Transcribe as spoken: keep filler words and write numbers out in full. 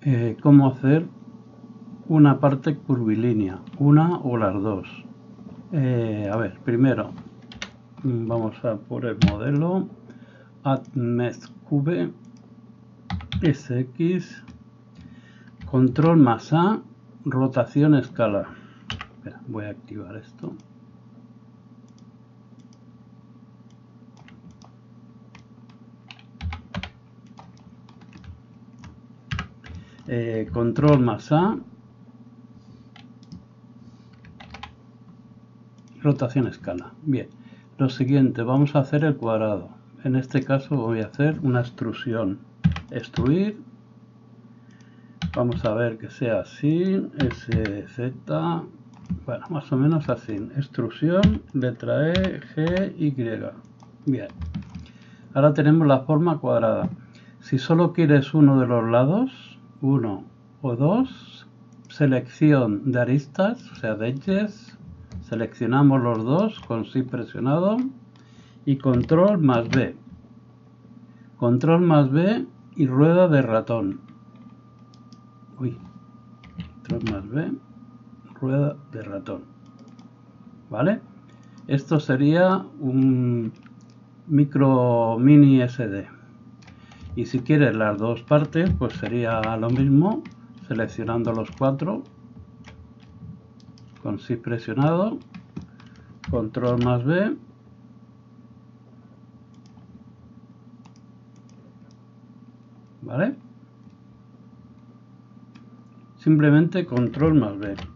eh, cómo hacer una parte curvilínea, una o las dos. Eh, a ver, primero vamos a por el modelo AdMeshCube S X, control más A, rotación escala. Espera, voy a activar esto. Eh, control más A, rotación escala. Bien, lo siguiente, vamos a hacer el cuadrado. En este caso voy a hacer una extrusión. Extruir, vamos a ver que sea así, S Z, bueno, más o menos así. Extrusión, letra E, G, Y. Bien, ahora tenemos la forma cuadrada. Si solo quieres uno de los lados, uno o dos, selección de aristas, o sea de edges, seleccionamos los dos con Shift presionado y control más B. Control más B y rueda de ratón. Uy, control más B, rueda de ratón. ¿Vale? Esto sería un micro mini S D. Y si quieres las dos partes, pues sería lo mismo, seleccionando los cuatro con Shift presionado, control más B, ¿vale? Simplemente control más B.